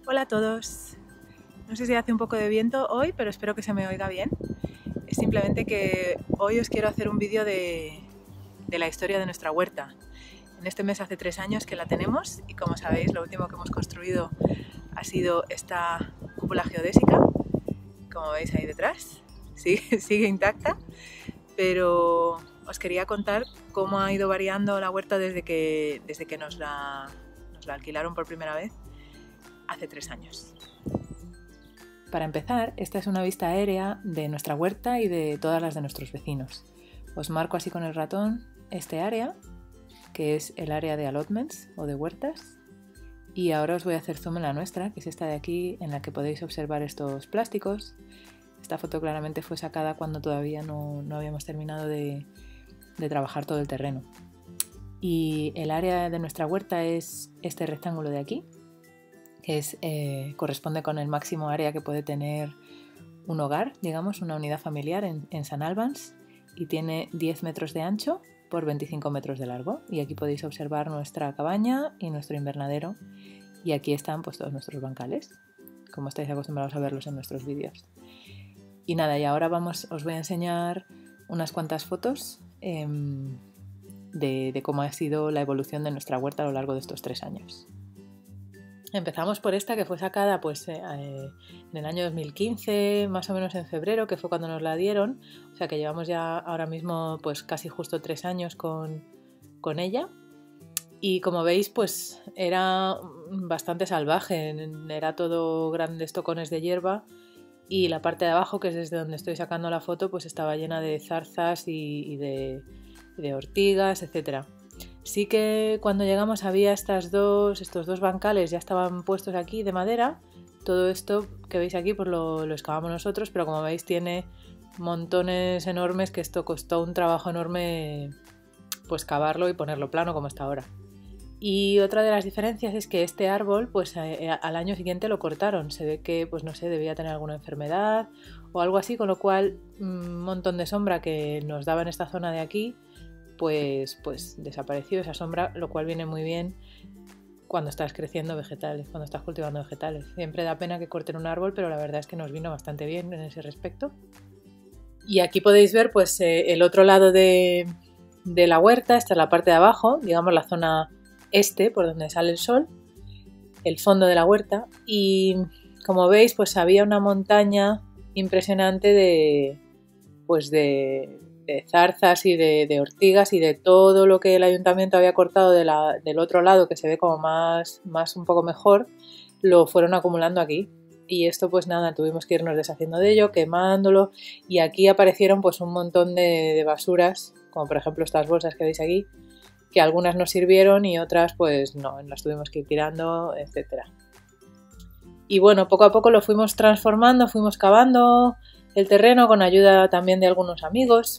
Hola a todos. No sé si hace un poco de viento hoy, pero espero que se me oiga bien. Es simplemente que hoy os quiero hacer un vídeo de la historia de nuestra huerta. En este mes hace 3 años que la tenemos y, como sabéis, lo último que hemos construido ha sido esta cúpula geodésica, como veis ahí detrás. Sigue intacta, pero os quería contar cómo ha ido variando la huerta desde que nos la alquilaron por primera vez hace 3 años. Para empezar, esta es una vista aérea de nuestra huerta y de todas las de nuestros vecinos. Os marco así con el ratón este área, que es el área de allotments o de huertas. Y ahora os voy a hacer zoom en la nuestra, que es esta de aquí, en la que podéis observar estos plásticos. Esta foto claramente fue sacada cuando todavía no habíamos terminado de trabajar todo el terreno. Y el área de nuestra huerta es este rectángulo de aquí, que corresponde con el máximo área que puede tener un hogar, digamos, una unidad familiar en St. Albans, y tiene 10 metros de ancho por 25 metros de largo. Y aquí podéis observar nuestra cabaña y nuestro invernadero, y aquí están pues todos nuestros bancales, como estáis acostumbrados a verlos en nuestros vídeos. Y nada, y ahora os voy a enseñar unas cuantas fotos de cómo ha sido la evolución de nuestra huerta a lo largo de estos 3 años. Empezamos por esta, que fue sacada pues, en el año 2015, más o menos en febrero, que fue cuando nos la dieron. O sea que llevamos ya ahora mismo pues, casi justo 3 años con ella. Y como veis, pues era bastante salvaje. Era todo grandes tocones de hierba. Y la parte de abajo, que es desde donde estoy sacando la foto, pues estaba llena de zarzas y de ortigas, etcétera. Sí que cuando llegamos había estos dos bancales, ya estaban puestos aquí de madera. Todo esto que veis aquí pues lo excavamos nosotros, pero como veis tiene montones enormes, que esto costó un trabajo enorme pues cavarlo y ponerlo plano como está ahora. Y otra de las diferencias es que este árbol pues al año siguiente lo cortaron. Se ve que pues no sé, debía tener alguna enfermedad o algo así, con lo cual un montón de sombra que nos daba en esta zona de aquí pues desapareció esa sombra, lo cual viene muy bien cuando estás creciendo vegetales, cuando estás cultivando vegetales. Siempre da pena que corten un árbol, pero la verdad es que nos vino bastante bien en ese respecto. Y aquí podéis ver pues el otro lado de la huerta. Esta es la parte de abajo, digamos la zona este, por donde sale el sol, el fondo de la huerta. Y como veis, pues había una montaña impresionante de zarzas y de ortigas y de todo lo que el ayuntamiento había cortado del otro lado, que se ve como más un poco mejor, lo fueron acumulando aquí. Y esto pues nada, tuvimos que irnos deshaciendo de ello, quemándolo, y aquí aparecieron pues un montón de basuras, como por ejemplo estas bolsas que veis aquí, que algunas nos sirvieron y otras pues no, las tuvimos que ir tirando, etcétera. Y bueno, poco a poco lo fuimos transformando, fuimos cavando el terreno con ayuda también de algunos amigos.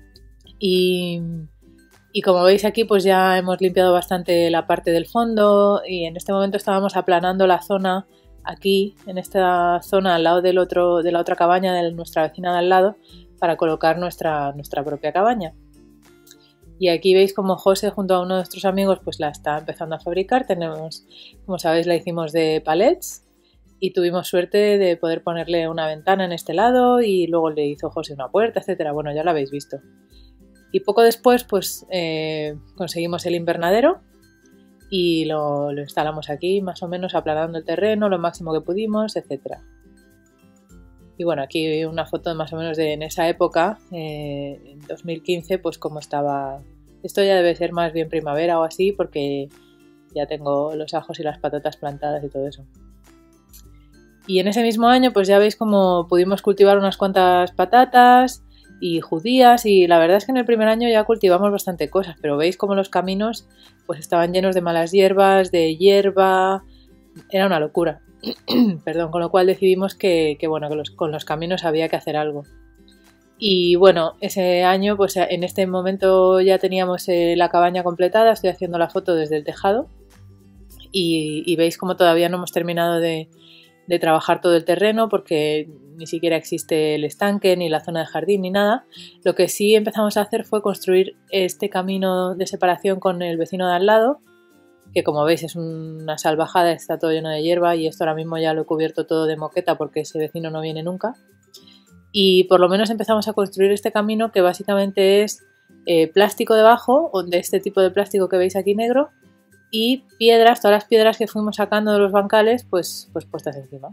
Y como veis aquí pues ya hemos limpiado bastante la parte del fondo, y en este momento estábamos aplanando la zona aquí, en esta zona al lado de la otra cabaña de nuestra vecina de al lado, para colocar nuestra propia cabaña. Y aquí veis como José junto a uno de nuestros amigos pues la está empezando a fabricar. Tenemos, como sabéis, la hicimos de palets y tuvimos suerte de poder ponerle una ventana en este lado, y luego le hizo José una puerta, etcétera. Bueno, ya lo habéis visto. Y poco después pues conseguimos el invernadero y lo instalamos aquí, más o menos aplanando el terreno lo máximo que pudimos, etc. Y bueno, aquí una foto más o menos de en esa época, en 2015, pues cómo estaba. Esto ya debe ser más bien primavera o así, porque ya tengo los ajos y las patatas plantadas y todo eso. Y en ese mismo año pues ya veis cómo pudimos cultivar unas cuantas patatas y judías, y la verdad es que en el primer año ya cultivamos bastante cosas, pero veis como los caminos pues estaban llenos de malas hierbas, de hierba, era una locura. Perdón, con lo cual decidimos que con los caminos había que hacer algo. Y bueno, ese año pues en este momento ya teníamos la cabaña completada. Estoy haciendo la foto desde el tejado y veis como todavía no hemos terminado de trabajar todo el terreno, porque ni siquiera existe el estanque, ni la zona de jardín, ni nada. Lo que sí empezamos a hacer fue construir este camino de separación con el vecino de al lado, que como veis es una salvajada, está todo lleno de hierba y esto ahora mismo ya lo he cubierto todo de moqueta porque ese vecino no viene nunca. Y por lo menos empezamos a construir este camino que básicamente es plástico debajo, de este tipo de plástico que veis aquí negro, y piedras, todas las piedras que fuimos sacando de los bancales, pues puestas encima.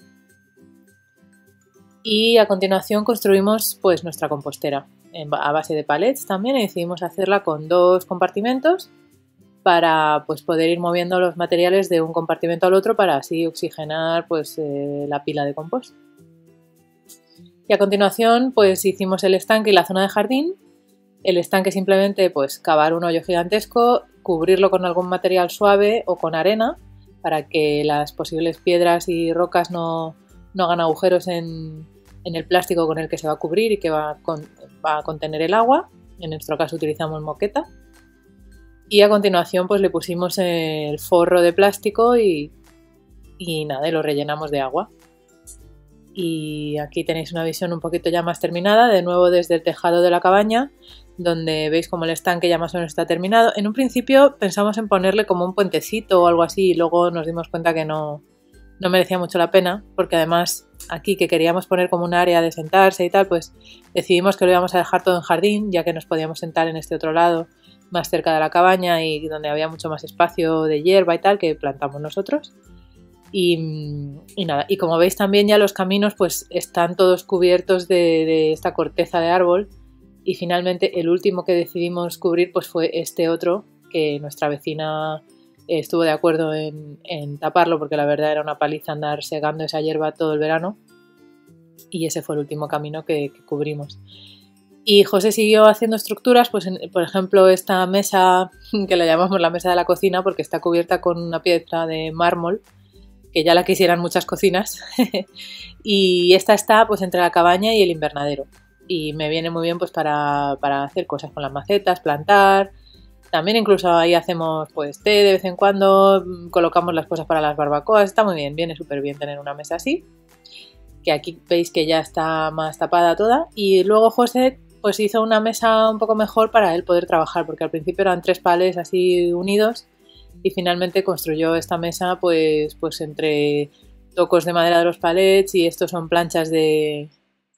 Y a continuación construimos pues nuestra compostera a base de palets también, y decidimos hacerla con 2 compartimentos para pues poder ir moviendo los materiales de un compartimento al otro para así oxigenar pues la pila de compost. Y a continuación pues hicimos el estanque y la zona de jardín. El estanque simplemente pues cavar un hoyo gigantesco, cubrirlo con algún material suave o con arena para que las posibles piedras y rocas no hagan agujeros en el plástico con el que se va a cubrir y que va a contener el agua. En nuestro caso utilizamos moqueta. Y a continuación pues le pusimos el forro de plástico y nada, y lo rellenamos de agua. Y aquí tenéis una visión un poquito ya más terminada, de nuevo desde el tejado de la cabaña, donde veis como el estanque ya más o menos está terminado. En un principio pensamos en ponerle como un puentecito o algo así y luego nos dimos cuenta que no merecía mucho la pena, porque además aquí que queríamos poner como un área de sentarse y tal, pues decidimos que lo íbamos a dejar todo en jardín, ya que nos podíamos sentar en este otro lado más cerca de la cabaña y donde había mucho más espacio de hierba y tal que plantamos nosotros. Y nada, y como veis también ya los caminos pues están todos cubiertos de esta corteza de árbol, y finalmente el último que decidimos cubrir pues fue este otro, que nuestra vecina estuvo de acuerdo en taparlo porque la verdad era una paliza andar segando esa hierba todo el verano, y ese fue el último camino que cubrimos. Y José siguió haciendo estructuras, pues por ejemplo esta mesa, que la llamamos la mesa de la cocina porque está cubierta con una piedra de mármol, que ya la quisieran muchas cocinas, y esta está pues entre la cabaña y el invernadero, y me viene muy bien pues para hacer cosas con las macetas, plantar. También incluso ahí hacemos pues té de vez en cuando, colocamos las cosas para las barbacoas, está muy bien, viene súper bien tener una mesa así, que aquí veis que ya está más tapada toda. Y luego José pues hizo una mesa un poco mejor para él poder trabajar, porque al principio eran 3 palets así unidos y finalmente construyó esta mesa pues entre tocos de madera de los palets, y estos son planchas de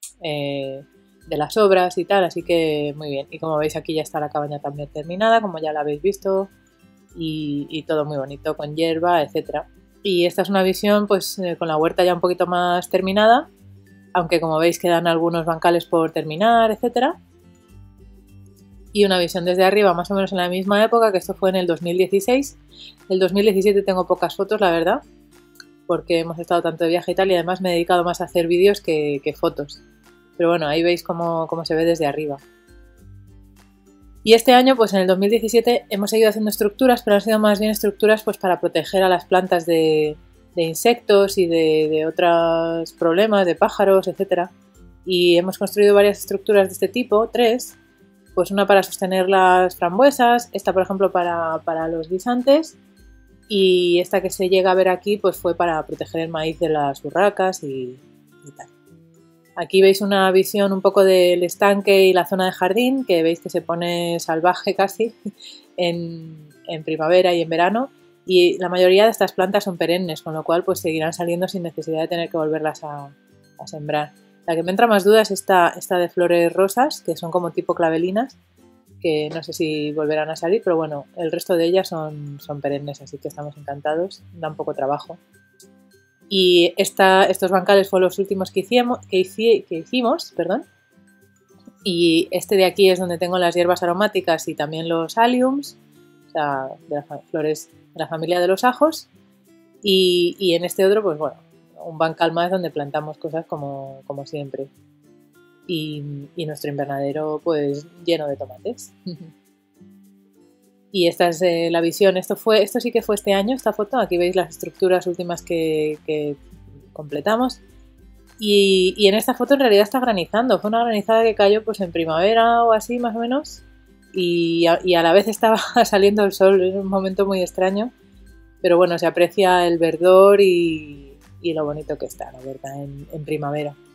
las obras y tal, así que muy bien. Y como veis aquí ya está la cabaña también terminada, como ya la habéis visto, y todo muy bonito con hierba, etcétera. Y esta es una visión pues con la huerta ya un poquito más terminada, aunque como veis quedan algunos bancales por terminar, etcétera. Y una visión desde arriba más o menos en la misma época, que esto fue en el 2016. El 2017 tengo pocas fotos, la verdad, porque hemos estado tanto de viaje y tal, y además me he dedicado más a hacer vídeos que fotos. Pero bueno, ahí veis cómo se ve desde arriba. Y este año, pues en el 2017, hemos seguido haciendo estructuras, pero han sido más bien estructuras pues para proteger a las plantas de insectos y de otros problemas, de pájaros, etc. Y hemos construido varias estructuras de este tipo, 3. Pues una para sostener las frambuesas, esta por ejemplo para los guisantes, y esta que se llega a ver aquí pues fue para proteger el maíz de las urracas y tal. Aquí veis una visión un poco del estanque y la zona de jardín, que veis que se pone salvaje casi en primavera y en verano, y la mayoría de estas plantas son perennes, con lo cual pues seguirán saliendo sin necesidad de tener que volverlas a sembrar. La que me entra más duda es esta de flores rosas, que son como tipo clavelinas, que no sé si volverán a salir, pero bueno, el resto de ellas son perennes, así que estamos encantados, da un poco trabajo. Y estos bancales fueron los últimos que hicimos, perdón. Y este de aquí es donde tengo las hierbas aromáticas y también los alliums, o sea, de las flores de la familia de los ajos. Y en este otro, pues bueno, un bancal más donde plantamos cosas como siempre. Y nuestro invernadero pues lleno de tomates. Y esta es la visión. Esto sí que fue este año, esta foto. Aquí veis las estructuras últimas que completamos. Y en esta foto en realidad está granizando. Fue una granizada que cayó pues en primavera o así más o menos. Y a la vez estaba saliendo el sol. Es un momento muy extraño. Pero bueno, se aprecia el verdor y lo bonito que está, la verdad, en primavera.